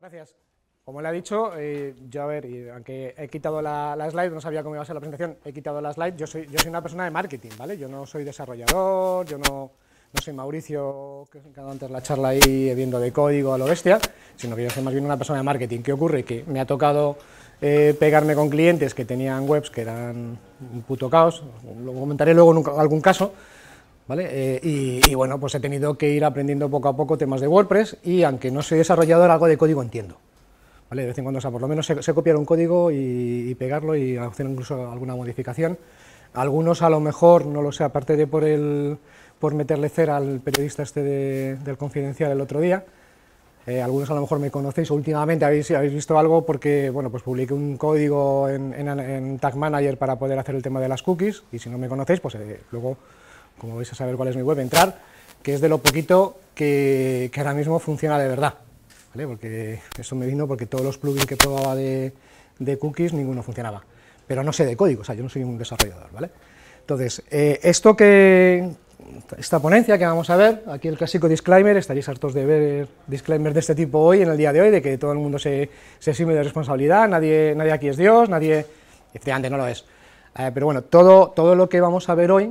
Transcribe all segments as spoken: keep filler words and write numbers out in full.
Gracias. Como le ha dicho, eh, yo a ver, y aunque he quitado la, la slide, no sabía cómo iba a ser la presentación, he quitado la slide, yo soy, yo soy una persona de marketing, ¿vale? Yo no soy desarrollador, yo no, no soy Mauricio, que os he quedado antes la charla ahí viendo de código a lo bestia, sino que yo soy más bien una persona de marketing. ¿Qué ocurre? Que me ha tocado eh, pegarme con clientes que tenían webs que eran un puto caos, lo comentaré luego en un, algún caso, ¿vale? Eh, y, y bueno, pues he tenido que ir aprendiendo poco a poco temas de WordPress y aunque no soy desarrollador, algo de código entiendo. ¿Vale? De vez en cuando, o sea, por lo menos sé, sé copiar un código y, y pegarlo y hacer incluso alguna modificación. Algunos a lo mejor, no lo sé, aparte de por, el, por meterle cera al periodista este de, del Confidencial el otro día, eh, algunos a lo mejor me conocéis o últimamente habéis, habéis visto algo porque, bueno, pues publiqué un código en, en, en Tag Manager para poder hacer el tema de las cookies y si no me conocéis, pues eh, luego, como vais a saber cuál es mi web, entrar, que es de lo poquito que, que ahora mismo funciona de verdad. ¿Vale? Porque eso me vino porque todos los plugins que probaba de, de cookies, ninguno funcionaba. Pero no sé de código, o sea, yo no soy un desarrollador, ¿vale? Entonces, eh, esto que, esta ponencia que vamos a ver, aquí el clásico disclaimer, estaréis hartos de ver disclaimers de este tipo hoy, en el día de hoy, de que todo el mundo se, se exime de responsabilidad, nadie, nadie aquí es Dios, nadie, efectivamente no lo es. Eh, pero bueno, todo, todo lo que vamos a ver hoy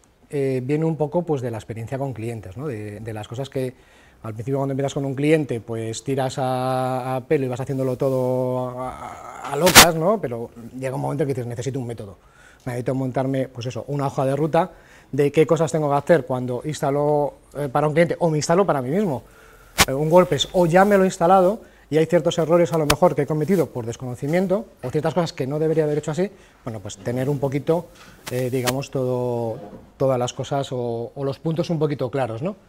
eh, viene un poco pues de la experiencia con clientes, ¿no? de, de las cosas que al principio cuando empiezas con un cliente, pues tiras a, a pelo y vas haciéndolo todo a, a locas, ¿no? Pero llega un momento en que dices, necesito un método. Necesito montarme, pues eso, una hoja de ruta de qué cosas tengo que hacer cuando instalo eh, para un cliente o me instalo para mí mismo eh, un WordPress o ya me lo he instalado y hay ciertos errores a lo mejor que he cometido por desconocimiento o ciertas cosas que no debería haber hecho así, bueno, pues tener un poquito, eh, digamos, todo, todas las cosas o, o los puntos un poquito claros, ¿no?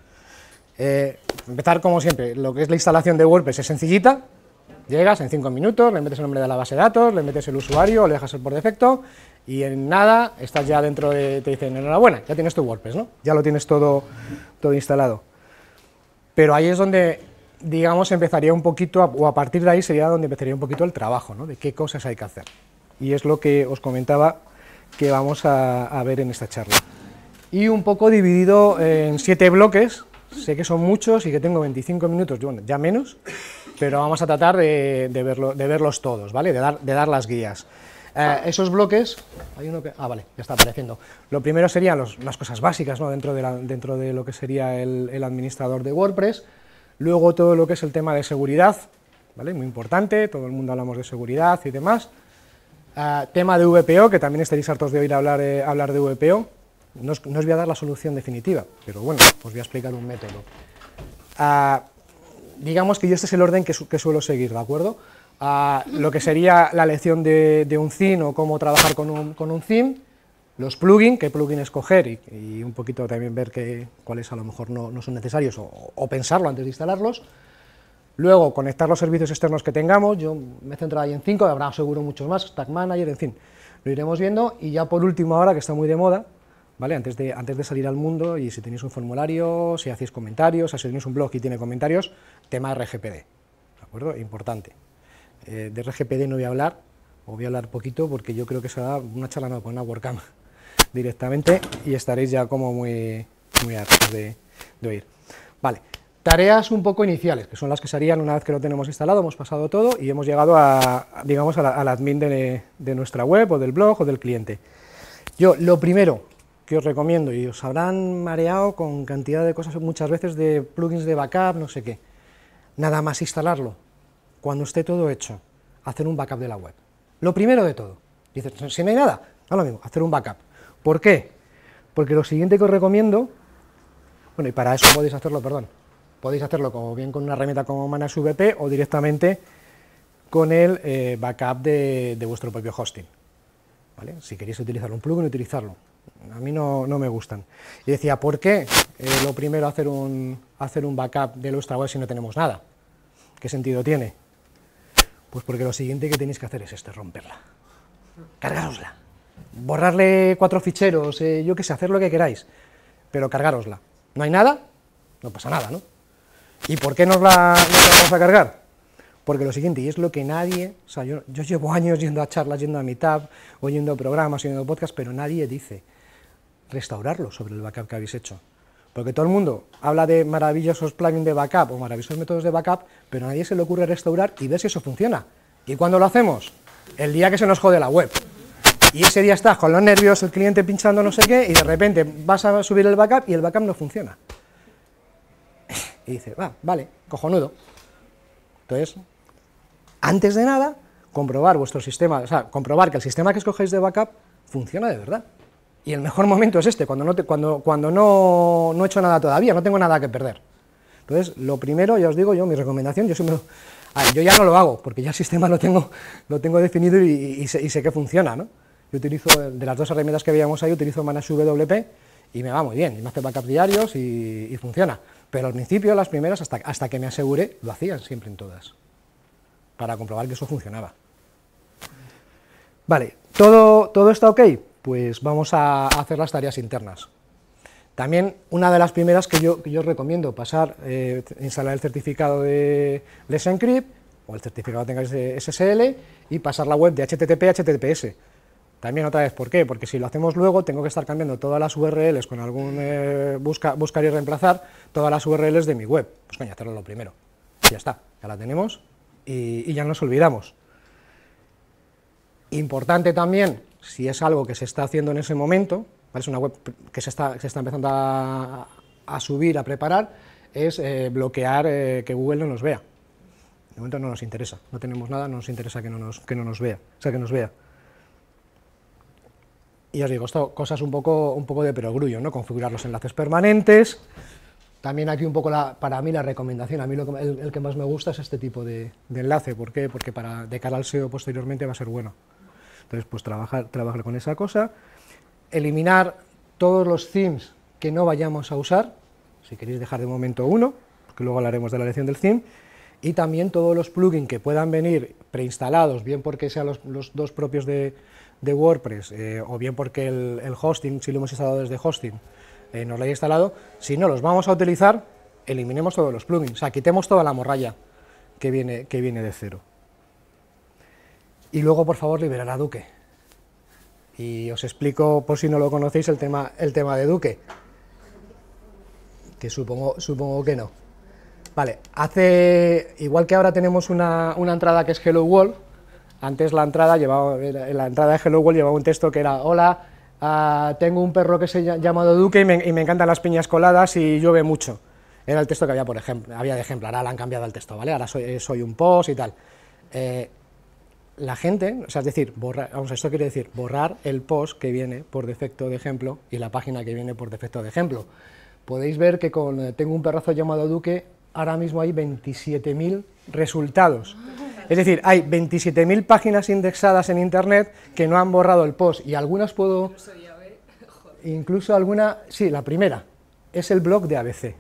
Eh, empezar como siempre, lo que es la instalación de WordPress es sencillita, llegas en cinco minutos, le metes el nombre de la base de datos, le metes el usuario, le dejas el por defecto y en nada estás ya dentro de, te dicen enhorabuena, ya tienes tu WordPress, ¿no? Ya lo tienes todo, todo instalado. Pero ahí es donde, digamos, empezaría un poquito, a, o a partir de ahí sería donde empezaría un poquito el trabajo, ¿no? De qué cosas hay que hacer. Y es lo que os comentaba que vamos a, a ver en esta charla. Y un poco dividido en siete bloques. Sé que son muchos y que tengo veinticinco minutos, bueno, ya menos, pero vamos a tratar de, de, verlo, de verlos todos, ¿vale? De dar, de dar las guías. Eh, esos bloques, hay uno que, ah, vale, ya está apareciendo. Lo primero serían los, las cosas básicas, ¿no? Dentro de, la, dentro de lo que sería el, el administrador de WordPress. Luego todo lo que es el tema de seguridad, ¿vale? Muy importante, todo el mundo hablamos de seguridad y demás. Eh, tema de V P O, que también estaréis hartos de oír hablar, eh, hablar de V P O. No os, no os voy a dar la solución definitiva, pero bueno, os voy a explicar un método. Uh, digamos que yo este es el orden que, su, que suelo seguir, ¿de acuerdo? Uh, lo que sería la lección de, de un theme o cómo trabajar con un, con un theme, los plugins, qué plugin escoger y, y un poquito también ver que, cuáles a lo mejor no, no son necesarios o, o pensarlo antes de instalarlos. Luego, conectar los servicios externos que tengamos, yo me he centrado ahí en cinco, habrá seguro muchos más, Tag Manager, en fin, lo iremos viendo. Y ya por último ahora, que está muy de moda, ¿vale? Antes de, antes de salir al mundo, y si tenéis un formulario, si hacéis comentarios, o si tenéis un blog y tiene comentarios, tema R G P D, ¿de acuerdo? Importante. Eh, de R G P D no voy a hablar, o voy a hablar poquito, porque yo creo que será una charla, no, con una WordCamp directamente, y estaréis ya como muy, muy hartos de, de oír. Vale, tareas un poco iniciales, que son las que se harían una vez que lo tenemos instalado, hemos pasado todo, y hemos llegado a, digamos, a la, al admin de, de nuestra web, o del blog, o del cliente. Yo, lo primero que os recomiendo, y os habrán mareado con cantidad de cosas muchas veces de plugins de backup, no sé qué, nada más instalarlo, cuando esté todo hecho, hacer un backup de la web. Lo primero de todo, dices, si no hay nada, no lo mismo, hacer un backup. ¿Por qué? Porque lo siguiente que os recomiendo, bueno, y para eso podéis hacerlo, perdón, podéis hacerlo como bien con una herramienta como ManageVP o directamente con el eh, backup de, de vuestro propio hosting, ¿vale? Si queréis utilizar un plugin, utilizarlo. A mí no, no me gustan. Y decía, ¿por qué eh, lo primero hacer un, hacer un backup de nuestra web si no tenemos nada? ¿Qué sentido tiene? Pues porque lo siguiente que tenéis que hacer es esto, romperla. Cargárosla. Borrarle cuatro ficheros, eh, yo qué sé, hacer lo que queráis, pero cargárosla. ¿No hay nada? No pasa nada, ¿no? ¿Y por qué nos la, nos la vamos a cargar? Porque lo siguiente, y es lo que nadie, o sea, yo, yo llevo años yendo a charlas, yendo a Meetup, oyendo programas, oyendo podcasts, pero nadie dice restaurarlo sobre el backup que habéis hecho. Porque todo el mundo habla de maravillosos plugins de backup o maravillosos métodos de backup, pero a nadie se le ocurre restaurar y ver si eso funciona. ¿Y cuándo lo hacemos? El día que se nos jode la web. Y ese día estás con los nervios, el cliente pinchando no sé qué, y de repente vas a subir el backup y el backup no funciona. Y dices, va, vale, cojonudo. Entonces, antes de nada, comprobar vuestro sistema, o sea, comprobar que el sistema que escogéis de backup funciona de verdad. Y el mejor momento es este, cuando no, te, cuando, cuando no, no he hecho nada todavía, no tengo nada que perder. Entonces, lo primero, ya os digo yo, mi recomendación, yo siempre, a ver, yo ya no lo hago, porque ya el sistema lo tengo, lo tengo definido y, y, sé, y sé que funciona, ¿no? Yo utilizo, de las dos herramientas que veíamos ahí, utilizo ManageWP y me va muy bien, y me hace backups diarios y, y funciona. Pero al principio, las primeras, hasta, hasta que me aseguré, lo hacían siempre en todas, para comprobar que eso funcionaba. Vale, ¿todo, todo está ok? Pues vamos a hacer las tareas internas. También una de las primeras que yo, que yo os recomiendo, pasar, eh, instalar el certificado de Let's Encrypt, o el certificado que tengáis de S S L, y pasar la web de H T T P a H T T P S. También otra vez, ¿por qué? Porque si lo hacemos luego, tengo que estar cambiando todas las U R Ls con algún eh, busca, buscar y reemplazar, todas las U R Ls de mi web. Pues coño, hacerlo lo primero. Ya está, ya la tenemos y, y ya nos olvidamos. Importante también, si es algo que se está haciendo en ese momento, ¿vale? Es una web que se está, que se está empezando a, a subir, a preparar, es eh, bloquear eh, que Google no nos vea. De momento no nos interesa, no tenemos nada, no nos interesa que no nos, que no nos vea, o sea, que nos vea. Y os digo, esto, cosas un poco, un poco de perogrullo, ¿no? Configurar los enlaces permanentes. También aquí un poco, la, para mí, la recomendación, a mí lo que, el, el que más me gusta es este tipo de, de enlace. ¿Por qué? Porque para, de cara al S E O posteriormente va a ser bueno. Entonces, pues trabajar, trabajar con esa cosa. Eliminar todos los themes que no vayamos a usar, si queréis dejar de momento uno, porque luego hablaremos de la elección del theme, y también todos los plugins que puedan venir preinstalados, bien porque sean los, los dos propios de, de WordPress, eh, o bien porque el, el hosting, si lo hemos instalado desde hosting, eh, nos lo haya instalado, si no los vamos a utilizar, eliminemos todos los plugins, o sea, quitemos toda la morralla que viene, que viene de cero. Y luego, por favor, liberar a Duque. Y os explico, por si no lo conocéis, el tema, el tema de Duque, que supongo, supongo que no. Vale, hace, igual que ahora tenemos una, una entrada que es Hello World, antes la entrada, llevaba, la entrada de Hello World llevaba un texto que era: hola, uh, tengo un perro que se llama llamado Duque y me, y me encantan las piñas coladas y llueve mucho. Era el texto que había, por ejemplo, había de ejemplo, ahora le han cambiado el texto, ¿vale? Ahora soy, soy un post y tal. Eh, la gente, o sea, es decir, borrar, vamos, esto quiere decir borrar el post que viene por defecto de ejemplo y la página que viene por defecto de ejemplo. Podéis ver que con eh, tengo un perrazo llamado Duque, ahora mismo hay veintisiete mil resultados. Es decir, hay veintisiete mil páginas indexadas en internet que no han borrado el post, y algunas puedo, incluso alguna, sí, la primera, es el blog de A B C.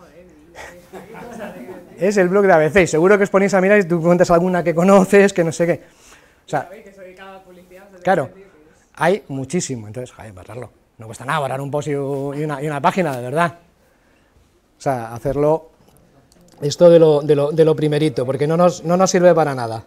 Es el blog de A B C, y seguro que os ponéis a mirar y tú cuentas alguna que conoces, que no sé qué. O sea, claro, hay muchísimo, entonces, joder, borrarlo. No cuesta nada borrar un post y una, y una página, de verdad. O sea, hacerlo, esto de lo, de lo, de lo primerito, porque no nos, no nos sirve para nada.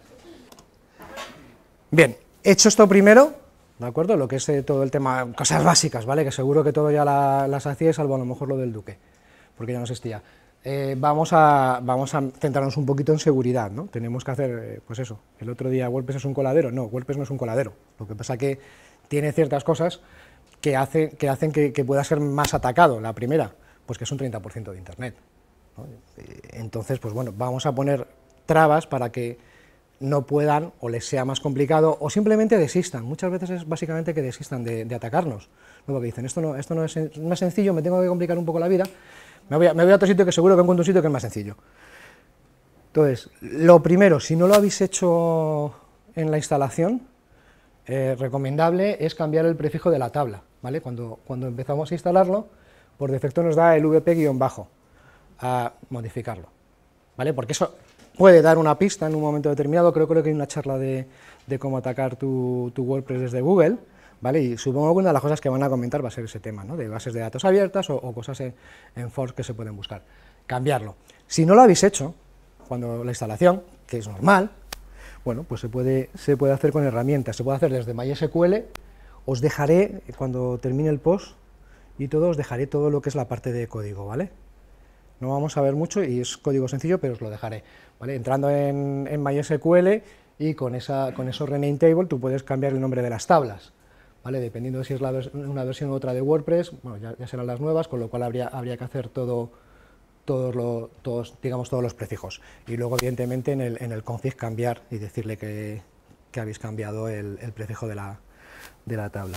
Bien, hecho esto primero, ¿de acuerdo? Lo que es eh, todo el tema, cosas básicas, ¿vale? Que seguro que todo ya la, las hacía, salvo a lo mejor lo del Duque, porque ya no existía. Eh, vamos, a, vamos a centrarnos un poquito en seguridad, ¿no? Tenemos que hacer, eh, pues eso, el otro día WordPress es un coladero, no, WordPress no es un coladero, lo que pasa que tiene ciertas cosas que, hace, que hacen que, que pueda ser más atacado. La primera, pues que es un treinta por ciento de internet, ¿no? Entonces, pues bueno, vamos a poner trabas para que no puedan, o les sea más complicado, o simplemente desistan. Muchas veces es básicamente que desistan de, de atacarnos, ¿no? Porque dicen, esto no, esto no es más sencillo, me tengo que complicar un poco la vida. Me voy, a, me voy a otro sitio que seguro que encuentro un sitio que es más sencillo. Entonces, lo primero, si no lo habéis hecho en la instalación, eh, recomendable es cambiar el prefijo de la tabla, ¿vale? Cuando, cuando empezamos a instalarlo, por defecto nos da el vp-bajo, a modificarlo, ¿vale? Porque eso puede dar una pista en un momento determinado. Creo, creo que hay una charla de, de cómo atacar tu, tu WordPress desde Google, ¿vale? Y supongo que una de las cosas que van a comentar va a ser ese tema, ¿no? De bases de datos abiertas o, o cosas en, en forks que se pueden buscar. Cambiarlo. Si no lo habéis hecho, cuando la instalación, que es normal, bueno, pues se puede, se puede hacer con herramientas, se puede hacer desde MySQL. Os dejaré, cuando termine el post y todo, os dejaré todo lo que es la parte de código, ¿vale? No vamos a ver mucho y es código sencillo, pero os lo dejaré, ¿vale? Entrando en, en MySQL y con, esa, con esos rename table tú puedes cambiar el nombre de las tablas, ¿vale? Dependiendo de si es la, una versión u otra de WordPress, bueno, ya, ya serán las nuevas, con lo cual habría, habría que hacer todo, todos, lo, todos, digamos, todos los prefijos. Y luego, evidentemente, en el, en el config cambiar y decirle que, que habéis cambiado el, el prefijo de la, de la tabla.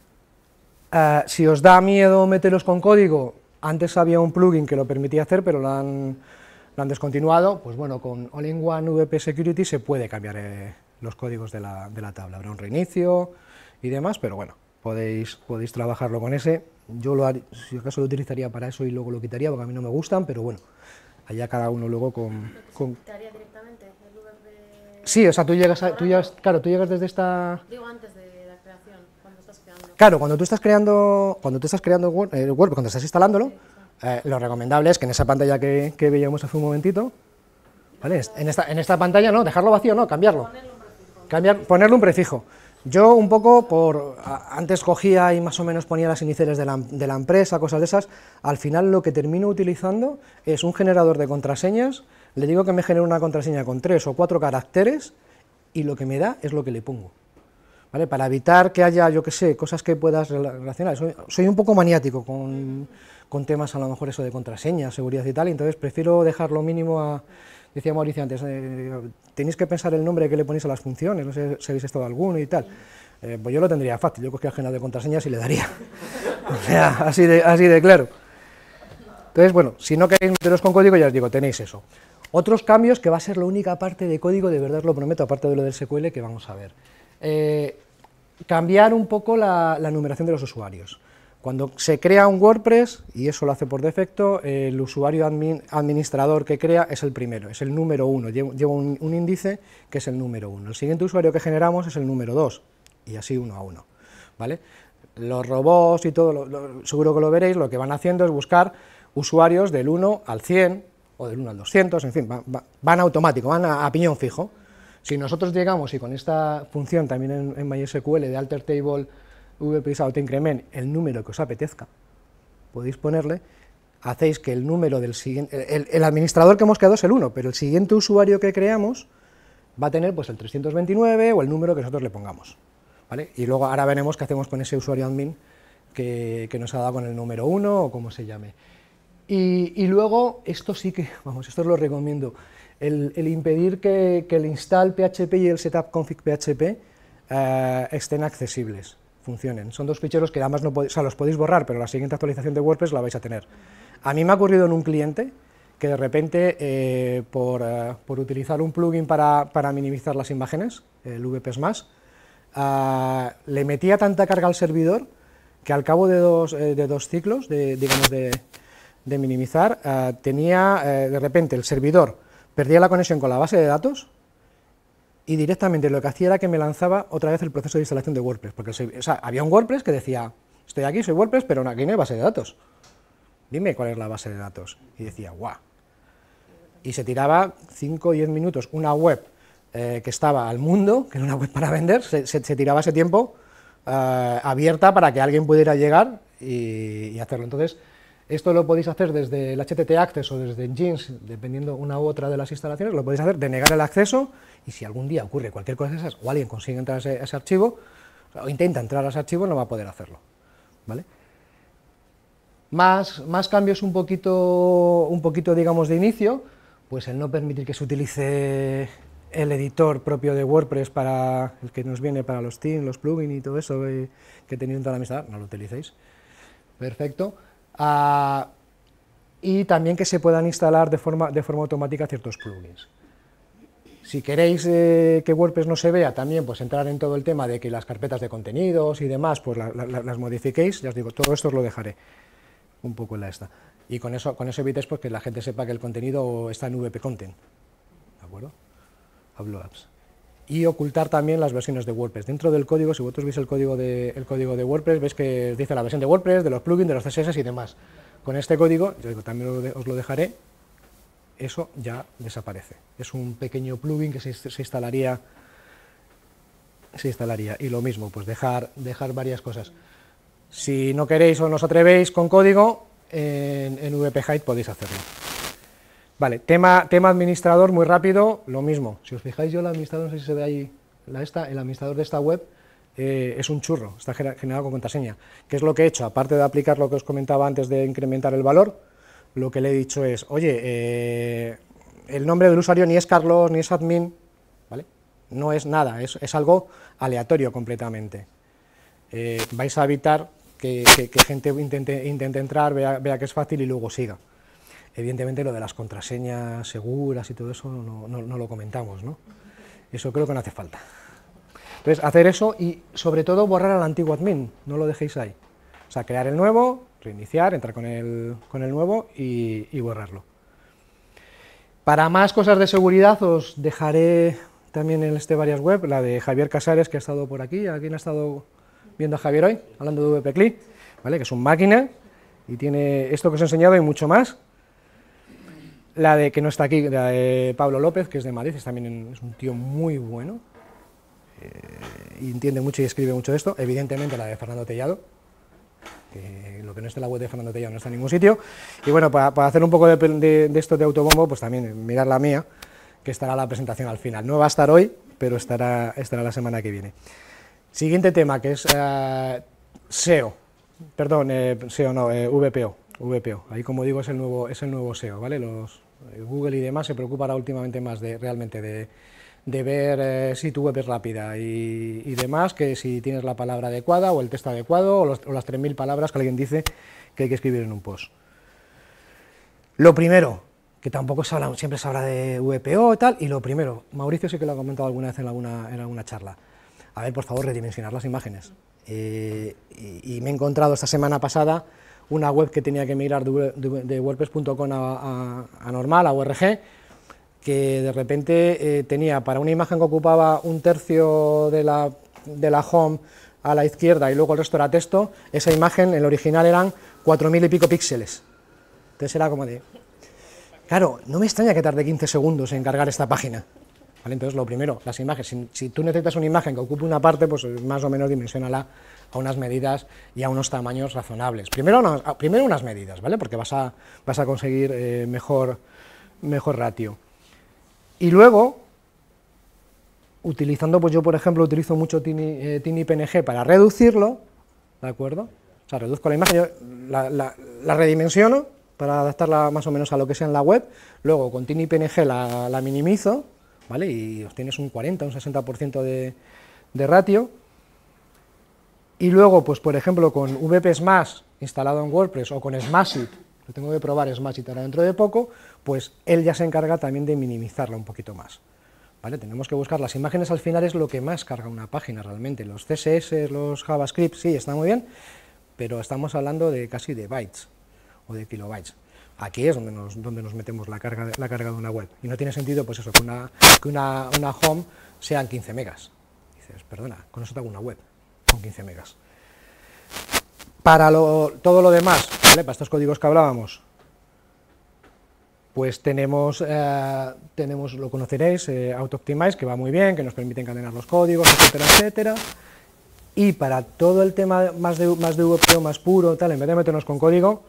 Uh, si os da miedo meteros con código, antes había un plugin que lo permitía hacer, pero lo han, lo han descontinuado, pues bueno, con All-in-One V P Security se puede cambiar eh, los códigos de la, de la tabla, habrá un reinicio y demás, pero bueno, podéis, podéis trabajarlo con ese. Yo lo haría, si acaso lo utilizaría para eso y luego lo quitaría, porque a mí no me gustan, pero bueno, allá cada uno luego con... con... ¿Quitaría directamente el V P? Sí, o sea, tú llegas, a, tú llegas, claro, tú llegas desde esta... Digo antes de la creación, cuando estás creando. Claro, cuando tú estás creando, cuando tú estás creando Word, eh, Word cuando estás instalándolo, Sí, sí. eh, lo recomendable es que en esa pantalla que, que veíamos hace un momentito, ¿vale? En esta, en esta pantalla no, dejarlo vacío, no, cambiarlo. Cambiar, ponerle un prefijo. Yo un poco, por a, antes cogía y más o menos ponía las iniciales de la, de la empresa, cosas de esas, al final lo que termino utilizando es un generador de contraseñas, le digo que me genere una contraseña con tres o cuatro caracteres y lo que me da es lo que le pongo. ¿Vale? Para evitar que haya, yo qué sé, cosas que puedas relacionar. Soy, soy un poco maniático con, con temas a lo mejor eso de contraseñas, seguridad y tal, y entonces prefiero dejar lo mínimo a... Decía Mauricio antes, eh, tenéis que pensar el nombre que le ponéis a las funciones, no sé si habéis estado alguno y tal. Eh, pues yo lo tendría fácil, yo cogía el generador de contraseñas y le daría. O sea, así de, así de claro. Entonces, bueno, si no queréis meteros con código, ya os digo, tenéis eso. Otros cambios, que va a ser la única parte de código, de verdad os lo prometo, aparte de lo del S Q L, que vamos a ver. Eh, cambiar un poco la, la numeración de los usuarios. Cuando se crea un WordPress, y eso lo hace por defecto, el usuario admin, administrador que crea es el primero, es el número uno, lleva, lleva un, un índice que es el número uno. El siguiente usuario que generamos es el número dos, y así uno a uno, ¿vale? Los robots y todo, lo, lo, seguro que lo veréis, lo que van haciendo es buscar usuarios del uno al cien, o del uno al doscientos, en fin, va, va, van automático, van a, a piñón fijo. Si nosotros llegamos y con esta función también en, en MySQL de alter table vp autoincrement el número que os apetezca, podéis ponerle, hacéis que el número del siguiente, el, el administrador que hemos creado es el uno, pero el siguiente usuario que creamos va a tener pues el trescientos veintinueve o el número que nosotros le pongamos, ¿vale? Y luego ahora veremos qué hacemos con ese usuario admin que, que nos ha dado con el número uno o como se llame. Y, y luego, esto sí que, vamos, esto os lo recomiendo, el, el impedir que, que el install P H P y el setup config P H P eh, estén accesibles, funcionen. Son dos ficheros que además no podéis, o sea, los podéis borrar, pero la siguiente actualización de WordPress la vais a tener. A mí me ha ocurrido en un cliente que de repente, eh, por, uh, por utilizar un plugin para, para minimizar las imágenes, el V P Smash, uh, le metía tanta carga al servidor que al cabo de dos, eh, de dos ciclos, de, digamos, de, de minimizar, uh, tenía, eh, de repente, el servidor perdía la conexión con la base de datos y directamente lo que hacía era que me lanzaba otra vez el proceso de instalación de WordPress, porque el, o sea, había un WordPress que decía, estoy aquí, soy WordPress, pero aquí no hay base de datos, dime cuál es la base de datos, y decía, guau, y se tiraba cinco o diez minutos, una web eh, que estaba al mundo, que era una web para vender, se, se, se tiraba ese tiempo eh, abierta para que alguien pudiera llegar y, y hacerlo. Entonces, esto lo podéis hacer desde el H T T P Access o desde Jeans, dependiendo una u otra de las instalaciones, lo podéis hacer, denegar el acceso, y si algún día ocurre cualquier cosa de esas, o alguien consigue entrar a ese, a ese archivo, o intenta entrar a ese archivo, no va a poder hacerlo, ¿vale? Más, más cambios un poquito, un poquito, digamos, de inicio, pues el no permitir que se utilice el editor propio de WordPress para el que nos viene para los themes, los plugins y todo eso que, que tenéis en toda la amistad, no lo utilicéis, perfecto. Uh, y también que se puedan instalar de forma, de forma automática ciertos plugins. Si queréis eh, que WordPress no se vea, también pues entrar en todo el tema de que las carpetas de contenidos y demás, pues la, la, las modifiquéis, ya os digo, todo esto os lo dejaré un poco en la esta. Y con eso, con eso evitéis pues, que la gente sepa que el contenido está en V P Content, ¿de acuerdo? Hablo apps. Y ocultar también las versiones de WordPress. Dentro del código, si vosotros veis el código de, el código de WordPress, veis que dice la versión de WordPress, de los plugins, de los C S S y demás. Con este código, yo digo, también lo de, os lo dejaré, eso ya desaparece. Es un pequeño plugin que se, se instalaría, se instalaría. Y lo mismo, pues dejar, dejar varias cosas. Si no queréis o no os atrevéis con código, en, en V P Hide podéis hacerlo. Vale, tema, tema administrador, muy rápido, lo mismo. Si os fijáis, yo el administrador, no sé si se ve ahí, la esta, el administrador de esta web eh, es un churro, está generado con contraseña. ¿Qué es lo que he hecho? Aparte de aplicar lo que os comentaba antes de incrementar el valor, lo que le he dicho es, oye, eh, el nombre del usuario ni es Carlos, ni es admin, ¿vale? No es nada, es, es algo aleatorio completamente. Eh, vais a evitar que, que, que gente intente, intente entrar, vea, vea que es fácil y luego siga. Evidentemente lo de las contraseñas seguras y todo eso no, no, no lo comentamos, ¿no? Eso creo que no hace falta. Entonces, hacer eso y sobre todo borrar al antiguo admin, no lo dejéis ahí. O sea, crear el nuevo, reiniciar, entrar con el, con el nuevo y, y borrarlo. Para más cosas de seguridad os dejaré también en este varias web, la de Javier Casares, que ha estado por aquí. ¿Alguien ha estado viendo a Javier hoy? Hablando de V P C L I, ¿vale? Que es un máquina y tiene esto que os he enseñado y mucho más. La de que no está aquí, la de Pablo López, que es de Madrid, es también es un tío muy bueno, eh, y entiende mucho y escribe mucho de esto. Evidentemente la de Fernando Tellado, que lo que no esté en la web de Fernando Tellado no está en ningún sitio. Y bueno, para, para hacer un poco de, de, de esto de autobombo, pues también mirar la mía, que estará la presentación al final. No va a estar hoy, pero estará, estará la semana que viene. Siguiente tema, que es uh, S E O, perdón, eh, S E O no, eh, V P O. V P O, ahí como digo es el nuevo, es el nuevo S E O, ¿vale? Los, eh, Google y demás se preocupa ahora últimamente más de realmente de, de ver eh, si tu web es rápida y, y demás, que si tienes la palabra adecuada o el texto adecuado o, los, o las tres mil palabras que alguien dice que hay que escribir en un post. Lo primero, que tampoco se habla, siempre se habla de V P O y tal, y lo primero, Mauricio sí que lo ha comentado alguna vez en alguna, en alguna charla, a ver, por favor, redimensionar las imágenes. Eh, y, y me he encontrado esta semana pasada una web que tenía que migrar de, de, de WordPress punto com a, a, a normal, a O R G, que de repente eh, tenía para una imagen que ocupaba un tercio de la, de la home a la izquierda y luego el resto era texto, esa imagen, el original eran cuatro mil y pico píxeles. Entonces era como de... Claro, no me extraña que tarde quince segundos en cargar esta página. ¿Vale? Entonces, lo primero, las imágenes. Si, si tú necesitas una imagen que ocupe una parte, pues más o menos dimensiónala a unas medidas y a unos tamaños razonables. Primero, unas, primero unas medidas, ¿vale? Porque vas a, vas a conseguir eh, mejor, mejor ratio. Y luego, utilizando, pues yo por ejemplo utilizo mucho Tiny, eh, Tiny P N G para reducirlo, ¿de acuerdo? O sea, reduzco la imagen, yo la, la, la redimensiono para adaptarla más o menos a lo que sea en la web, luego con Tiny P N G la, la minimizo, ¿vale? Y obtienes un cuarenta, un sesenta por ciento de, de ratio. Y luego, pues por ejemplo, con V P Smash instalado en WordPress o con Smashit, lo tengo que probar Smashit ahora dentro de poco, pues él ya se encarga también de minimizarla un poquito más. ¿Vale? Tenemos que buscar las imágenes, al final es lo que más carga una página realmente. Los C S S, los JavaScript, sí, están muy bien, pero estamos hablando de casi de bytes o de kilobytes. Aquí es donde nos, donde nos metemos la carga, la carga de una web. Y no tiene sentido, pues eso, que una, que una, una home sean quince megas. Dices, perdona, con eso te hago una web, con quince megas. Para lo, todo lo demás, ¿vale? Para estos códigos que hablábamos, pues tenemos, eh, tenemos lo conoceréis, eh, AutoOptimize, que va muy bien, que nos permite encadenar los códigos, etcétera, etcétera. Y para todo el tema más de, más de V P O, más puro, tal, en vez de meternos con código,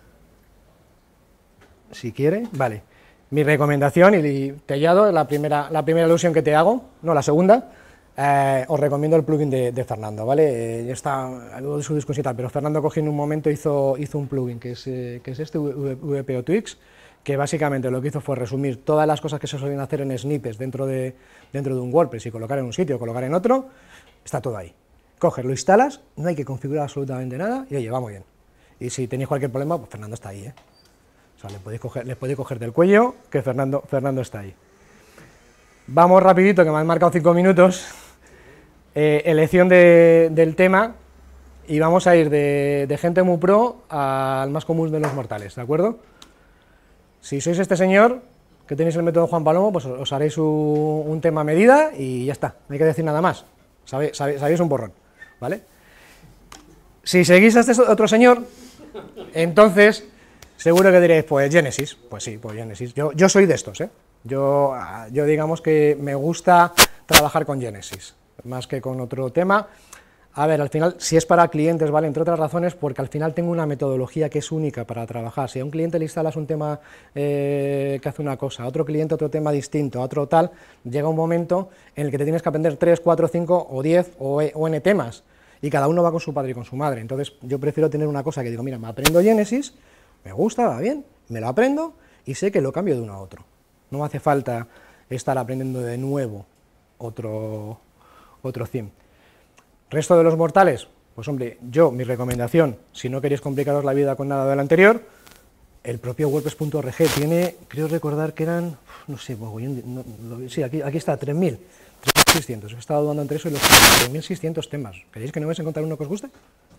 si quiere, vale. Mi recomendación, y Tellado, la primera, la primera alusión que te hago, no la segunda, eh, os recomiendo el plugin de, de Fernando, ¿vale? Eh, ya está, algo de su discusión y tal, pero Fernando cogió en un momento, hizo, hizo un plugin, que es, eh, que es este, V P O Twix, que básicamente lo que hizo fue resumir todas las cosas que se suelen hacer en snippets dentro de, dentro de un WordPress y colocar en un sitio, colocar en otro, está todo ahí. Coges, lo instalas, no hay que configurar absolutamente nada y oye, va muy bien. Y si tenéis cualquier problema, pues Fernando está ahí, ¿eh? O sea, le podéis coger, le podéis coger del cuello, que Fernando, Fernando está ahí. Vamos rapidito, que me han marcado cinco minutos. Eh, elección de, del tema, y vamos a ir de, de gente muy pro al más común de los mortales, ¿de acuerdo? Si sois este señor, que tenéis el método Juan Palomo, pues os haréis un, un tema a medida y ya está, no hay que decir nada más. Sabéis, sabéis, sabéis un borrón, ¿vale? Si seguís a este otro señor, entonces seguro que diréis, pues Genesis, pues sí, pues Genesis. Yo, yo soy de estos, ¿eh? Yo, yo digamos que me gusta trabajar con Genesis, más que con otro tema. A ver, al final, si es para clientes, ¿vale? Entre otras razones, porque al final tengo una metodología que es única para trabajar. Si a un cliente le instalas un tema eh, que hace una cosa, a otro cliente otro tema distinto, a otro tal, llega un momento en el que te tienes que aprender tres, cuatro, cinco o diez o, o n temas, y cada uno va con su padre y con su madre. Entonces, yo prefiero tener una cosa que digo, mira, me aprendo Genesis, me gusta, va bien, me lo aprendo, y sé que lo cambio de uno a otro. No me hace falta estar aprendiendo de nuevo otro, otro theme. Resto de los mortales, pues hombre, yo, mi recomendación, si no queréis complicaros la vida con nada del anterior, el propio WordPress punto org tiene, creo recordar que eran, no sé, no, no, sí, aquí, aquí está, tres mil, tres mil seiscientos, he estado dudando entre eso y los tres mil seiscientos temas. ¿Queréis que no vais a encontrar uno que os guste?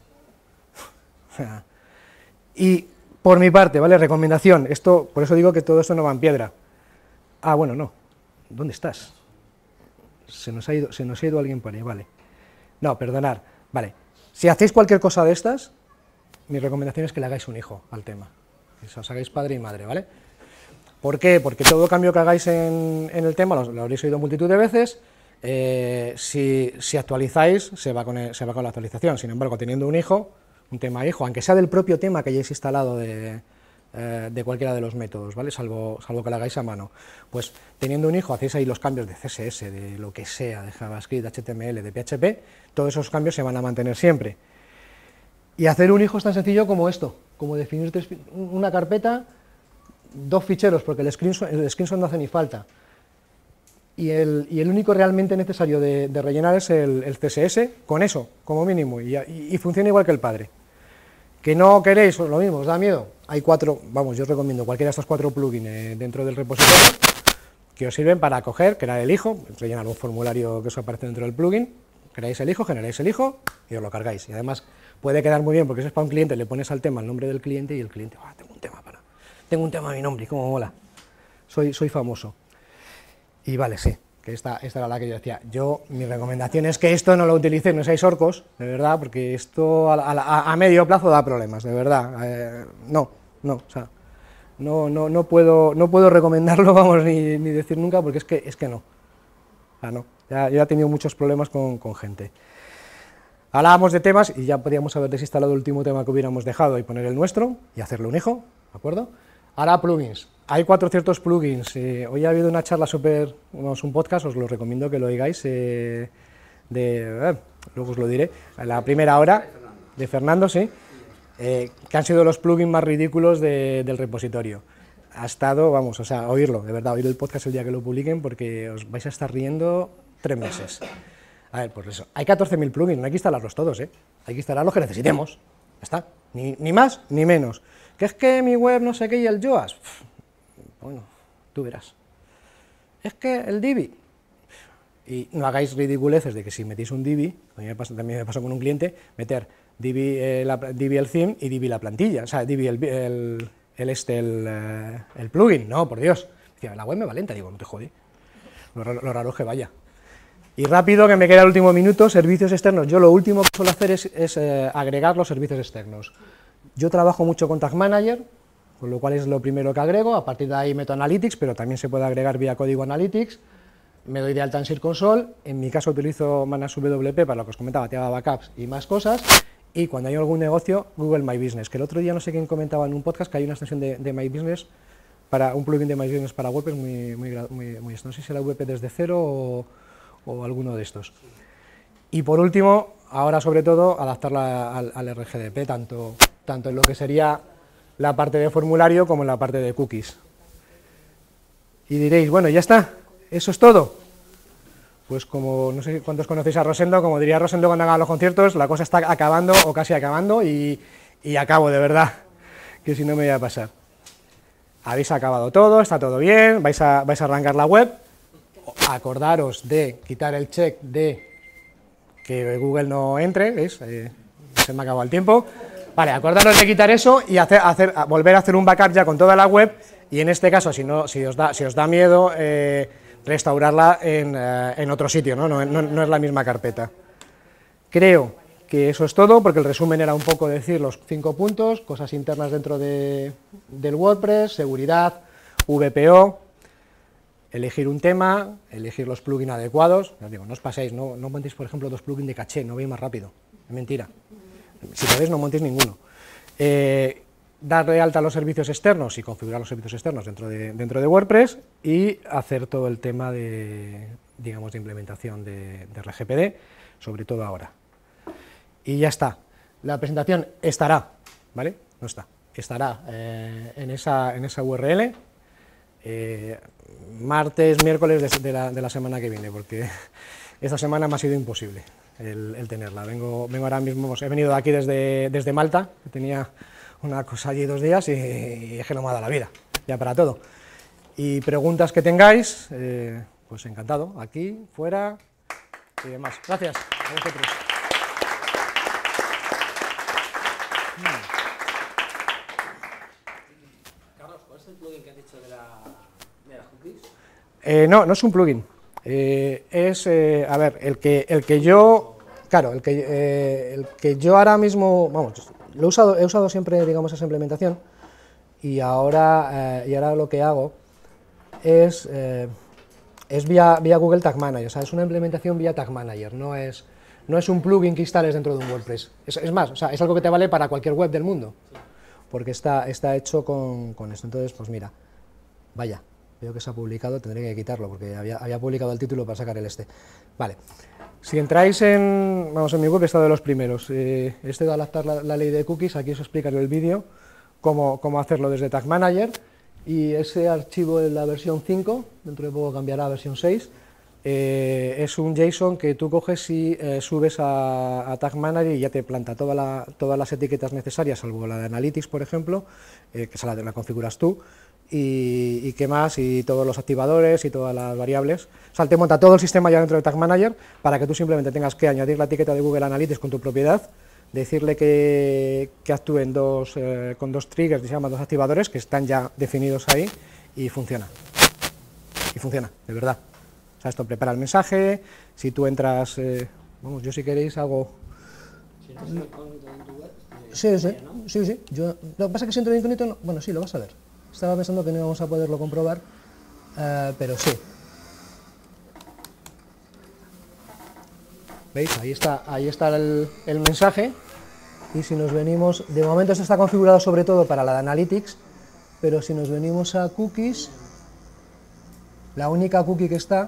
Y por mi parte, ¿vale? Recomendación, esto, por eso digo que todo esto no va en piedra. Ah, bueno, no, ¿dónde estás? Se nos ha ido, se nos ha ido alguien por ahí, vale. No, perdonad, vale, si hacéis cualquier cosa de estas, mi recomendación es que le hagáis un hijo al tema, que os hagáis padre y madre, ¿vale? ¿Por qué? Porque todo cambio que hagáis en, en el tema, lo, lo habréis oído multitud de veces, eh, si, si actualizáis, se va, con el, se va con la actualización. Sin embargo, teniendo un hijo, un tema hijo, aunque sea del propio tema que hayáis instalado de... de cualquiera de los métodos, ¿vale? Salvo, salvo que lo hagáis a mano. Pues teniendo un hijo, hacéis ahí los cambios de C S S, de lo que sea, de JavaScript, de H T M L, de P H P, todos esos cambios se van a mantener siempre. Y hacer un hijo es tan sencillo como esto, como definir una carpeta, dos ficheros, porque el screenshot, el screenshot no hace ni falta. Y el, y el único realmente necesario de, de rellenar es el, el C S S, con eso, como mínimo, y, y, y funciona igual que el padre. Que no queréis, lo mismo, os da miedo, hay cuatro, vamos, yo os recomiendo cualquiera de estos cuatro plugins eh, dentro del repositorio que os sirven para coger, crear el hijo, rellenar un formulario que os aparece dentro del plugin, creáis el hijo, generáis el hijo y os lo cargáis. Y además puede quedar muy bien porque si es para un cliente, le pones al tema el nombre del cliente y el cliente, ah, tengo un tema para, tengo un tema a mi nombre, cómo mola, soy, soy famoso. Y vale, sí. Que esta, esta era la que yo decía. Yo, mi recomendación es que esto no lo utilicéis, no seáis orcos, de verdad, porque esto a, a, a medio plazo da problemas, de verdad. Eh, no, no, o sea, no, no, no, puedo, no puedo recomendarlo, vamos, ni, ni decir nunca, porque es que, es que no. O sea, no, ya, ya he tenido muchos problemas con, con gente. Hablábamos de temas y ya podríamos haber desinstalado el último tema que hubiéramos dejado y poner el nuestro y hacerle un hijo, ¿de acuerdo? Ahora plugins. Hay cuatro ciertos plugins. Eh, hoy ha habido una charla súper, vamos, un podcast, os lo recomiendo que lo oigáis, eh, de, eh, luego os lo diré, a la primera hora, de Fernando, sí, eh, que han sido los plugins más ridículos de, del repositorio. Ha estado, vamos, o sea, oírlo, de verdad, oír el podcast el día que lo publiquen porque os vais a estar riendo tres meses. A ver, pues eso, hay catorce mil plugins, no hay que instalarlos todos, ¿eh? Hay que instalar los que necesitemos, ya está, ni, ni más ni menos. ¿Que es que mi web no sé qué y el Yoast? Bueno, tú verás. Es que el Divi. Y no hagáis ridiculeces de que si metéis un Divi, a mí me pasa, también me pasó con un cliente, meter Divi, eh, la, Divi el theme y Divi la plantilla, o sea, Divi el, el, el, este, el, eh, el plugin, no, por Dios. Decía, la web me va lenta, digo, no te jode, lo, lo raro es que vaya. Y rápido, que me queda el último minuto, servicios externos. Yo lo último que suelo hacer es, es eh, agregar los servicios externos. Yo trabajo mucho con Tag Manager, con lo cual es lo primero que agrego, a partir de ahí meto Analytics, pero también se puede agregar vía código Analytics, me doy de alta en Search Console, en mi caso utilizo Manage W P para lo que os comentaba, te haga backups y más cosas, y cuando hay algún negocio, Google My Business, que el otro día no sé quién comentaba en un podcast que hay una extensión de, de My Business, para un plugin de My Business para WordPress muy, muy, muy, muy no sé si era W P desde cero o, o alguno de estos. Y por último, ahora sobre todo, adaptarla al, al R G D P, tanto, tanto en lo que sería la parte de formulario como en la parte de cookies. Y diréis, bueno, ya está, eso es todo. Pues como, no sé cuántos conocéis a Rosendo, como diría Rosendo cuando haga los conciertos, la cosa está acabando o casi acabando y, y acabo, de verdad, que si no me voy a pasar. Habéis acabado todo, está todo bien, vais a, vais a arrancar la web, acordaros de quitar el check de que Google no entre, ¿veis? Eh, se me ha acabado el tiempo. Vale, acordaros de quitar eso y hacer, hacer, volver a hacer un backup ya con toda la web y en este caso, si, no, si, os, da, si os da miedo, eh, restaurarla en, eh, en otro sitio, ¿no? No, no, no es la misma carpeta. Creo que eso es todo, porque el resumen era un poco decir los cinco puntos, cosas internas dentro de, del WordPress, seguridad, V P O, elegir un tema, elegir los plugins adecuados. Os digo, no os paséis, no, no montéis, por ejemplo, dos plugins de caché, no veis más rápido, es mentira. Si podéis, no montéis ninguno. Eh, dar de alta los servicios externos y configurar los servicios externos dentro de, dentro de WordPress y hacer todo el tema de, digamos, de implementación de, de R G P D, sobre todo ahora. Y ya está. La presentación estará, ¿vale? No está. Estará eh, en, esa, en esa U R L eh, martes, miércoles de, de, la, de la semana que viene, porque esta semana me ha sido imposible el, el tenerla. Vengo, vengo ahora mismo, he venido de aquí desde, desde Malta, que tenía una cosa allí dos días y, y es que no me ha dado la vida, ya para todo. Y preguntas que tengáis, eh, pues encantado, aquí, fuera y demás. Gracias a vosotros. Carlos, ¿cuál es el plugin que has dicho de, la, de las cookies? Eh, no, no es un plugin. Eh, es, eh, a ver, el que, el que yo, claro, el que, eh, el que yo ahora mismo, vamos, lo he usado, he usado siempre, digamos, esa implementación y ahora, eh, y ahora lo que hago es, eh, es vía, vía Google Tag Manager, o sea, es una implementación vía Tag Manager, no es, no es un plugin que instales dentro de un WordPress, es, es más, o sea, es algo que te vale para cualquier web del mundo, porque está, está hecho con, con esto. Entonces, pues mira, vaya, veo que se ha publicado, tendré que quitarlo, porque había, había publicado el título para sacar el este. Vale, si entráis en, vamos, en mi web, he estado de los primeros, eh, este de adaptar la, la ley de cookies, aquí os explicaré el vídeo, cómo, cómo hacerlo desde Tag Manager, y ese archivo es la versión cinco, dentro de poco cambiará a versión seis, eh, es un JSON que tú coges y eh, subes a, a Tag Manager y ya te planta toda la, todas las etiquetas necesarias, salvo la de Analytics, por ejemplo, eh, que esa la, la configuras tú, y, y qué más, y todos los activadores y todas las variables. O sea, te monta todo el sistema ya dentro de Tag Manager para que tú simplemente tengas que añadir la etiqueta de Google Analytics con tu propiedad, decirle que, que actúen dos, eh, con dos triggers, que se llaman dos activadores, que están ya definidos ahí, y funciona. Y funciona, de verdad. O sea, esto prepara el mensaje, si tú entras, eh, vamos, yo si queréis hago... Si no se lo pongo en tu web, eh, Sí, sí, vaya, ¿no? sí, sí, yo, lo que pasa es que si entro de incógnito, no, bueno, sí, lo vas a ver. Estaba pensando que no íbamos a poderlo comprobar, eh, pero sí. ¿Veis? Ahí está, ahí está el, el mensaje, y si nos venimos, de momento esto está configurado sobre todo para la de Analytics, pero si nos venimos a cookies, la única cookie que está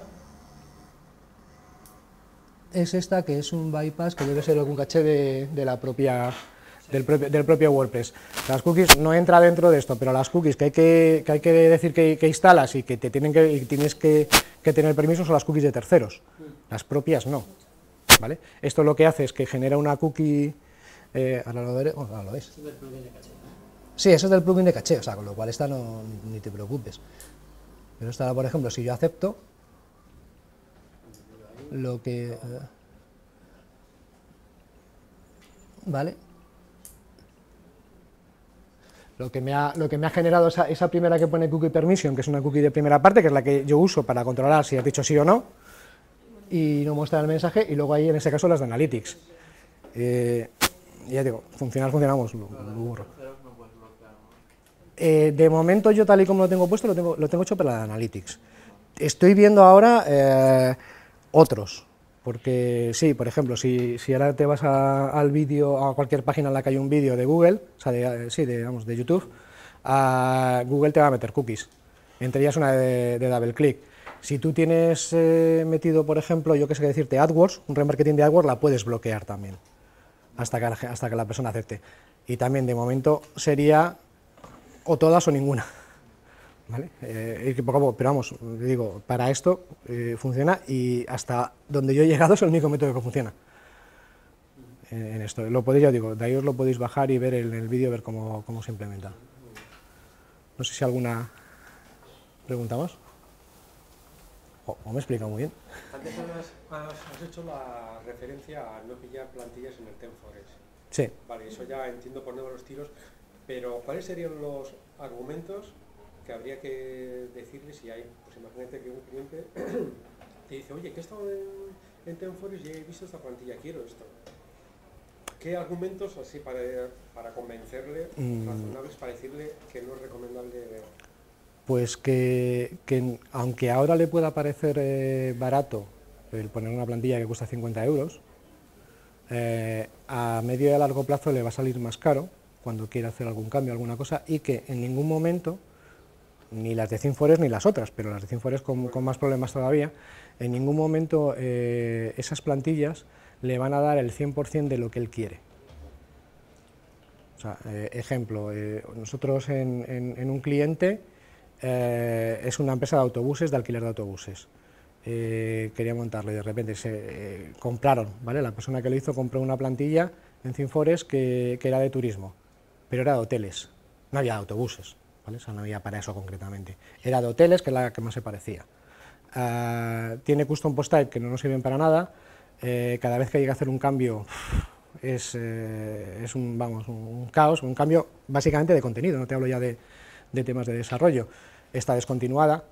es esta, que es un bypass, que debe ser algún caché de, de la propia, del, propio, del propio WordPress. Las cookies no entra dentro de esto, pero las cookies que hay que, que, hay que decir que, que instalas y que te tienen que, y tienes que, que tener permiso son las cookies de terceros, las propias no. ¿Vale? Esto lo que hace es que genera una cookie, eh, ahora lo veré, oh, ahora lo ves. Es del plugin de caché. Sí, eso es del plugin de caché, o sea, con lo cual esta no, ni te preocupes. Pero esta, por ejemplo, si yo acepto, lo que... Eh, ¿vale? Lo que me ha, lo que me ha generado esa, esa primera que pone cookie permission, que es una cookie de primera parte, que es la que yo uso para controlar si has dicho sí o no, y no muestra el mensaje, y luego ahí en ese caso las de Analytics. Eh, ya digo, funcionar, funcionamos, lo, lo borro. Eh, de momento yo tal y como lo tengo puesto, lo tengo, lo tengo hecho para la de Analytics. Estoy viendo ahora eh, otros, porque sí, por ejemplo, si, si ahora te vas a, al vídeo, a cualquier página en la que hay un vídeo de Google, o sea, de, sí, de, vamos, de YouTube, a Google te va a meter cookies, entre ellas una de, de double click. Si tú tienes eh, metido, por ejemplo, yo qué sé qué decirte, AdWords, un remarketing de AdWords, la puedes bloquear también, hasta que, hasta que la persona acepte. Y también, de momento, sería o todas o ninguna. ¿Vale? Eh, poco a poco, pero vamos, digo, para esto eh, funciona, y hasta donde yo he llegado es el único método que funciona en, en esto. Lo podéis, ya digo, de ahí os lo podéis bajar y ver en el vídeo, ver cómo, cómo se implementa. No sé si alguna pregunta más. O, o me he explicado muy bien. Antes has, has hecho la referencia a no pillar plantillas en el ThemeForest. Sí. Vale, eso ya entiendo por nuevos los tiros, pero ¿cuáles serían los argumentos que habría que decirle si hay, pues imagínate que un cliente te dice, oye, que he estado en, en ThemeForest y he visto esta plantilla, quiero esto? ¿Qué argumentos así para, para convencerle, mm. razonables, para decirle que no es recomendable? Pues que, que aunque ahora le pueda parecer eh, barato el poner una plantilla que cuesta cincuenta euros, eh, a medio y a largo plazo le va a salir más caro cuando quiera hacer algún cambio, alguna cosa, y que en ningún momento, ni las de ThemeForest ni las otras, pero las de ThemeForest con, con más problemas todavía, en ningún momento eh, esas plantillas le van a dar el cien por cien de lo que él quiere. O sea, eh, ejemplo, eh, nosotros en, en, en un cliente eh, es una empresa de autobuses, de alquiler de autobuses. Eh, quería montarlo y de repente se eh, compraron, ¿vale? La persona que lo hizo compró una plantilla en ThemeForest que, que era de turismo, pero era de hoteles, no había autobuses, ¿vale? O sea, no había para eso concretamente. Era de hoteles, que es la que más se parecía. Uh, tiene custom post type que no nos sirven para nada, eh, cada vez que hay que hacer un cambio es, eh, es un, vamos, un caos, un cambio básicamente de contenido, no te hablo ya de, de temas de desarrollo. Está descontinuada.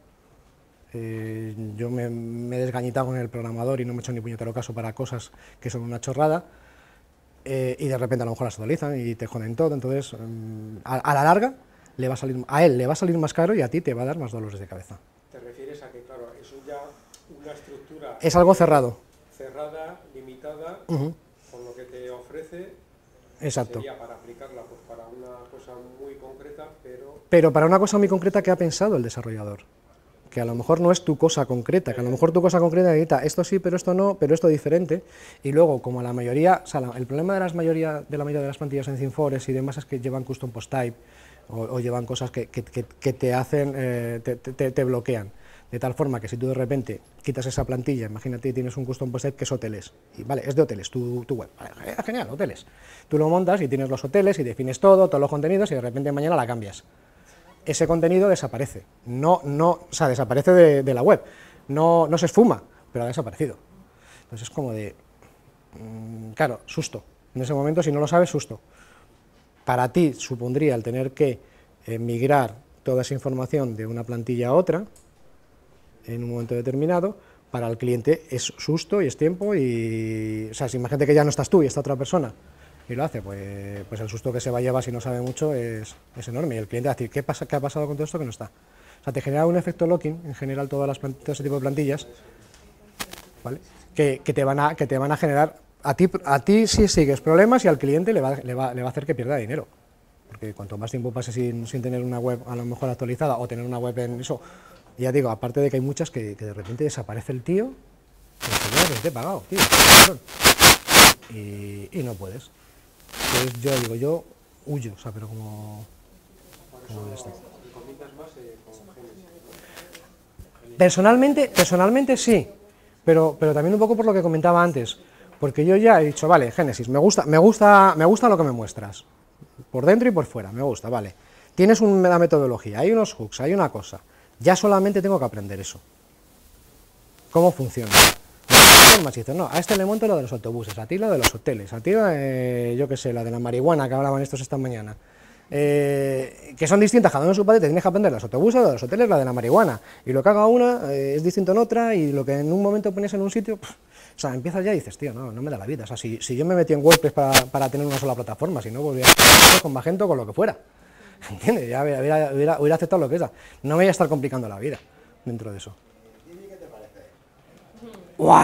Eh, yo me, me he desgañitado con el programador y no me he hecho ni puñetero caso para cosas que son una chorrada, eh, y de repente a lo mejor las actualizan y te joden todo, entonces um, a, a la larga le va a salir, a él le va a salir más caro y a ti te va a dar más dolores de cabeza. ¿Te refieres a que, claro, eso ya una estructura... Es algo cerrado. Cerrada, limitada, Uh-huh. por lo que te ofrece, exacto. Sería para aplicarla pues, para una cosa muy concreta, pero... Pero para una cosa muy concreta que ha pensado el desarrollador, que a lo mejor no es tu cosa concreta, que a lo mejor tu cosa concreta necesita esto sí, pero esto no, pero esto diferente, y luego, como la mayoría, o sea, la, el problema de, las mayoría, de la mayoría de las plantillas en ThemeForest y demás es que llevan custom post type, o, o llevan cosas que, que, que, que te hacen, eh, te, te, te bloquean, de tal forma que si tú de repente quitas esa plantilla, imagínate tienes un custom post type que es hoteles, y vale, es de hoteles, tu, tu web, vale, genial, hoteles, tú lo montas y tienes los hoteles y defines todo, todos los contenidos y de repente mañana la cambias. Ese contenido desaparece, no, no, o sea, desaparece de, de la web, no, no se esfuma, pero ha desaparecido. Entonces es como de, mmm, claro, susto, en ese momento si no lo sabes, susto. Para ti supondría el tener que eh, migrar toda esa información de una plantilla a otra, en un momento determinado, para el cliente es susto y es tiempo y, o sea, si imagínate que ya no estás tú y está otra persona, y lo hace, pues, pues el susto que se va a llevar si no sabe mucho es, es enorme, y el cliente va a decir, ¿qué, pasa, ¿qué ha pasado con todo esto que no está? O sea, te genera un efecto locking, en general, todas las todo ese tipo de plantillas, ¿vale? que, que, te van a, que te van a generar, a ti, a ti sí sigues problemas y al cliente le va, le, va, le va a hacer que pierda dinero, porque cuanto más tiempo pase sin, sin tener una web a lo mejor actualizada o tener una web en eso, ya digo, aparte de que hay muchas que, que de repente desaparece el tío, pues te he pagado, tío, y, y no puedes. Entonces yo digo, yo huyo, o sea, pero como... como esto. Personalmente, personalmente sí, pero, pero también un poco por lo que comentaba antes, porque yo ya he dicho, vale, Génesis, me gusta, me gusta, me gusta lo que me muestras, por dentro y por fuera, me gusta, vale. Tienes una metodología, hay unos hooks, hay una cosa, ya solamente tengo que aprender eso. ¿Cómo funciona? Más dices, no, a este le monto lo de los autobuses, a ti lo de los hoteles, a ti eh, yo qué sé, la de la marihuana que hablaban estos esta mañana, eh, que son distintas, cada uno en su parte, te tienes que aprender los autobuses, de los hoteles, la de la marihuana, y lo que haga una eh, es distinto en otra, y lo que en un momento pones en un sitio, pff, o sea, empiezas ya y dices, tío, no, no me da la vida, o sea, si, si yo me metí en WordPress para, para tener una sola plataforma, si no, volvía a estar con Magento, con lo que fuera, ¿entiendes? Ya hubiera, hubiera, hubiera aceptado lo que es, no me voy a estar complicando la vida dentro de eso. ¡Guau!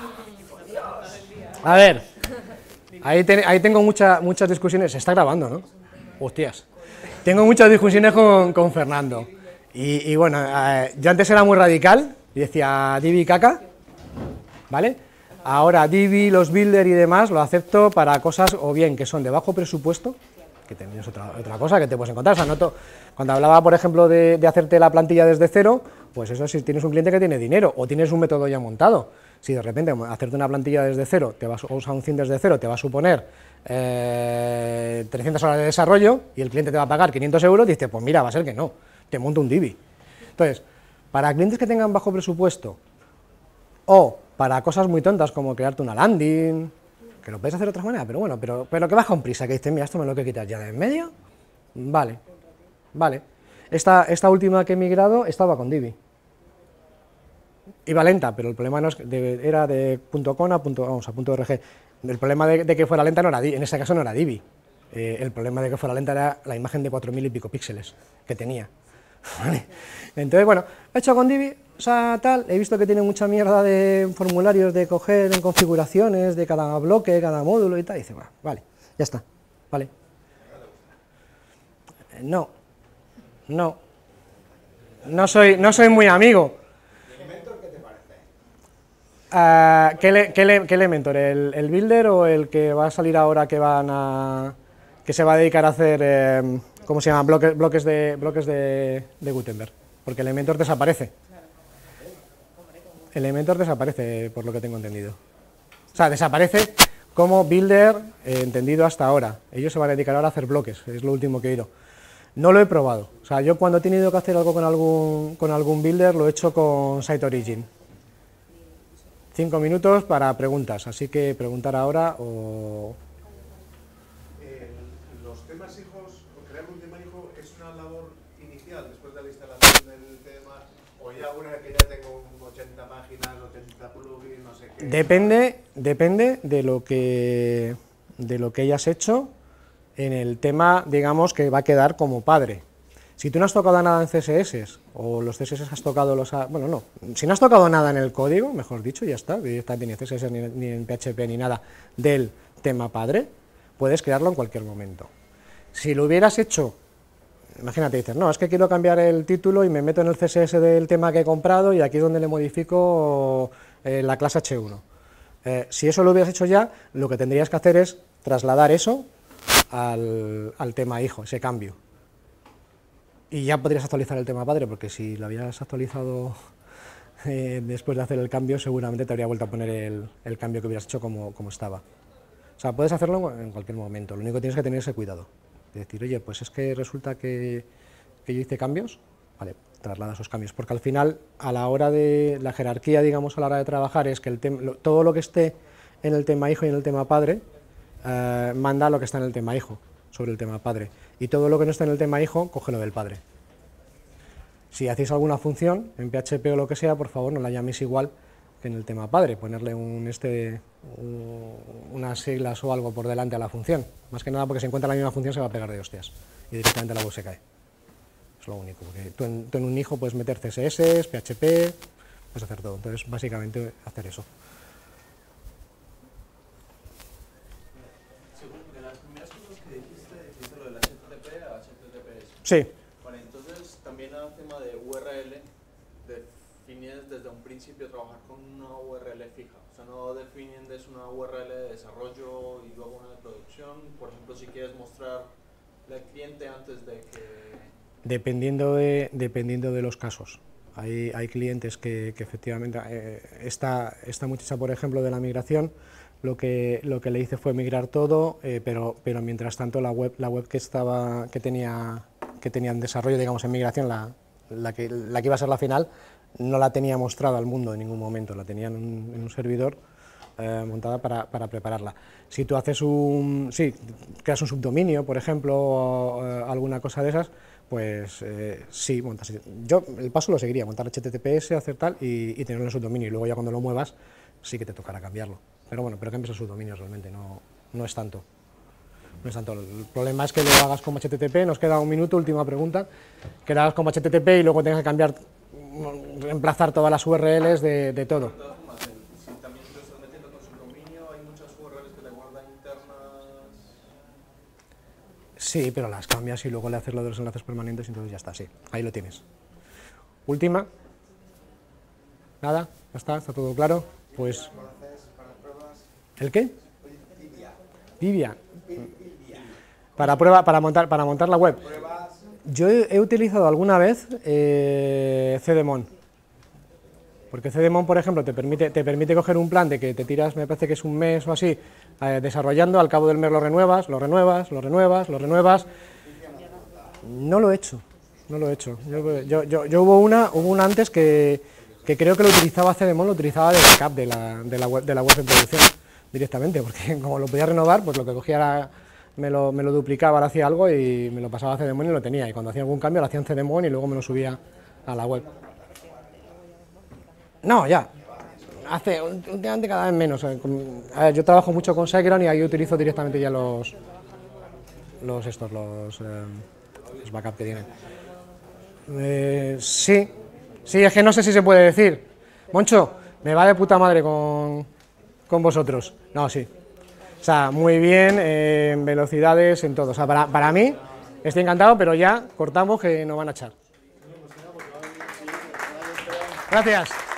A ver, ahí, te, ahí tengo mucha, muchas discusiones, se está grabando, ¿no? Hostias. Tengo muchas discusiones con, con Fernando. Y, y bueno, eh, yo antes era muy radical y decía Divi caca, ¿vale? Ahora Divi, los builder y demás lo acepto para cosas o bien que son de bajo presupuesto, que también es otra, otra cosa que te puedes encontrar. O sea, noto, cuando hablaba, por ejemplo, de, de hacerte la plantilla desde cero, pues eso si tienes un cliente que tiene dinero o tienes un método ya montado. Si de repente hacerte una plantilla desde cero, te vas, o usar un theme desde cero, te va a suponer eh, trescientas horas de desarrollo y el cliente te va a pagar quinientos euros, dices, pues mira, va a ser que no, te monto un Divi. Entonces, para clientes que tengan bajo presupuesto o para cosas muy tontas como crearte una landing, que lo puedes hacer de otra manera, pero bueno, pero, pero que baja un prisa, que dices, mira, esto me lo que quitas ya de en medio, vale, vale. Esta, esta última que he migrado estaba con Divi. Iba lenta, pero el problema no es de, era de .com a, punto, vamos, a .org. El problema de, de que fuera lenta no era Divi, en ese caso no era Divi. Eh, el problema de que fuera lenta era la imagen de cuatro mil y pico píxeles que tenía. ¿Vale? Entonces, bueno, he hecho con Divi, o sea, tal, he visto que tiene mucha mierda de formularios de coger en configuraciones de cada bloque, cada módulo y tal, y dice, bueno, vale, ya está, vale. No, no, no soy, no soy muy amigo. ¿Elementor qué te parece? Uh, ¿qué, le, qué, le, ¿Qué Elementor? ¿El, ¿El Builder o el que va a salir ahora que van a... que se va a dedicar a hacer, eh, ¿cómo se llama? Bloques, bloques, de, bloques de, de Gutenberg, porque Elementor desaparece. Elementor desaparece, por lo que tengo entendido. O sea, desaparece como Builder, eh, entendido hasta ahora. Ellos se van a dedicar ahora a hacer bloques, es lo último que he oído. No lo he probado. O sea, yo cuando he tenido que hacer algo con algún, con algún Builder, lo he hecho con SiteOrigin. Cinco minutos para preguntas, así que preguntar ahora o... Los temas hijos, o crear un tema hijo, ¿es una labor inicial después de la instalación del tema? ¿O ya una vez que ya tengo ochenta páginas, ochenta plugins, no sé qué? Depende, depende de lo que de lo que hayas hecho en el tema, digamos, que va a quedar como padre. Si tú no has tocado nada en C S S, o los C S S has tocado los... Bueno, no, si no has tocado nada en el código, mejor dicho, ya está, directamente ni en C S S, ni, ni en P H P, ni nada del tema padre, puedes crearlo en cualquier momento. Si lo hubieras hecho, imagínate, dices, no, es que quiero cambiar el título y me meto en el C S S del tema que he comprado y aquí es donde le modifico eh, la clase H uno. Eh, si eso lo hubieras hecho ya, lo que tendrías que hacer es trasladar eso al, al tema hijo, ese cambio. Y ya podrías actualizar el tema padre, porque si lo habías actualizado eh, después de hacer el cambio, seguramente te habría vuelto a poner el, el cambio que hubieras hecho como, como estaba. O sea, puedes hacerlo en cualquier momento, lo único que tienes que tener es ese cuidado. De decir, oye, pues es que resulta que, que yo hice cambios, vale, traslada esos cambios, porque al final, a la hora de la jerarquía, digamos, a la hora de trabajar, es que el lo, todo lo que esté en el tema hijo y en el tema padre, eh, manda lo que está en el tema hijo, sobre el tema padre, y todo lo que no esté en el tema hijo, cógelo del padre. Si hacéis alguna función, en P H P o lo que sea, por favor, no la llaméis igual que en el tema padre, ponerle un este un, unas siglas o algo por delante a la función, más que nada porque si encuentra la misma función se va a pegar de hostias y directamente la web se cae. Es lo único, porque tú en, tú en un hijo puedes meter C S S, P H P, puedes hacer todo, entonces básicamente hacer eso. Según de las primeras cosas que dijiste, dijiste lo del H T T P a H T T P S. Sí. Vale, entonces también el tema de U R L, defines desde un principio trabajar con una U R L fija. O sea, no definen desde una U R L de desarrollo y luego una de producción. Por ejemplo, si quieres mostrarle al cliente antes de que... Dependiendo de, dependiendo de los casos. Hay, hay clientes que, que efectivamente, eh, esta, esta muchacha, por ejemplo, de la migración, lo que, lo que le hice fue migrar todo, eh, pero, pero mientras tanto la web, la web que, estaba, que, tenía, que tenía en desarrollo, digamos, en migración, la, la, que, la que iba a ser la final, no la tenía mostrada al mundo en ningún momento, la tenía en un, en un servidor eh, montada para, para prepararla. Si tú haces un, sí, creas un subdominio, por ejemplo, o, eh, alguna cosa de esas, pues eh, sí, montas. Yo el paso lo seguiría, montar H T T P S, hacer tal y, y tenerlo en subdominio, y luego ya cuando lo muevas sí que te tocará cambiarlo. Pero bueno, pero cambias el subdominio realmente, no, no es tanto. No es tanto. El problema es que lo hagas como H T T P, nos queda un minuto, última pregunta, que lo hagas como H T T P y luego tengas que cambiar, reemplazar todas las U R Ls de, de todo. Si también te estás metiendo con subdominio, hay muchas U R Ls que te guardan internas. Sí, pero las cambias y luego le haces lo de los enlaces permanentes y entonces ya está, sí, ahí lo tienes. Última. Nada, ya está, está todo claro. Pues... ¿El qué? Vivia. Para prueba, para montar, para montar la web. Yo he, he utilizado alguna vez eh, Cdemon. Porque Cdemon, por ejemplo, te permite, te permite coger un plan de que te tiras, me parece que es un mes o así, eh, desarrollando, al cabo del mes lo renuevas, lo renuevas, lo renuevas, lo renuevas. No lo he hecho, no lo he hecho. Yo, yo, yo, yo hubo una, hubo una antes que, que creo que lo utilizaba Cdemon, lo utilizaba de backup de la, de la web, de la web en producción directamente, porque como lo podía renovar, pues lo que cogía era, me lo, me lo duplicaba, lo hacía algo y me lo pasaba a Cdemon y lo tenía, y cuando hacía algún cambio lo hacía en Cdemon y luego me lo subía a la web. No, ya, hace últimamente cada vez menos. A ver, yo trabajo mucho con SiteGround y ahí utilizo directamente ya los, los estos, los, eh, los backups que tienen. Eh, sí, sí, es que no sé si se puede decir. Moncho, me va de puta madre con, con vosotros. No, sí. O sea, muy bien, eh, en velocidades, en todo. O sea, para, para mí, estoy encantado, pero ya cortamos que nos van a echar. Gracias.